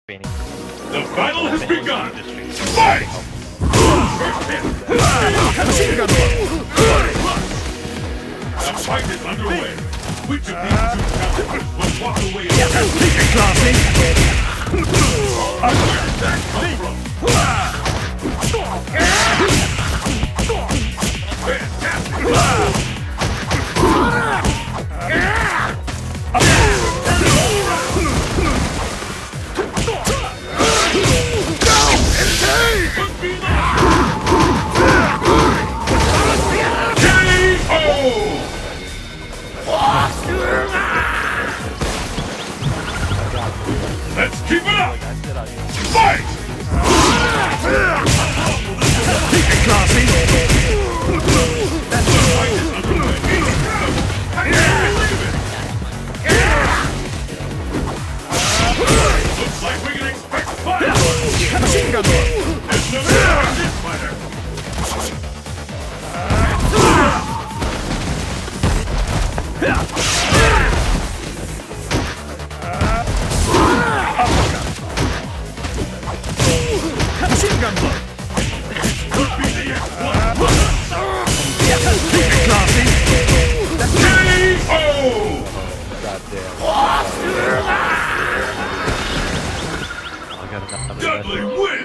The battle has begun! Fight! First hit! The fight is underway. Which of these two challengers will walk away? Classy! Where did that come from? Fantastic! Let's keep it up! Fight! Keep it classy! That's the fight is underway. I can't believe it! Looks like we can expect fire! Machine gun! There's no doubt in this fighter! Machine gun blow! Could be the X1! Keep it classy! K.O. Dudley wins!